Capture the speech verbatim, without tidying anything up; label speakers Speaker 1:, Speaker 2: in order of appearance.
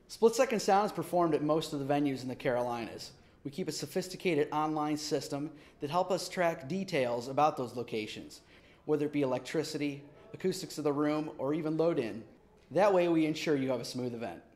Speaker 1: Split Second Sound is performed at most of the venues in the Carolinas. We keep a sophisticated online system that help us track details about those locations, whether it be electricity, acoustics of the room, or even load-in. That way we ensure you have a smooth event.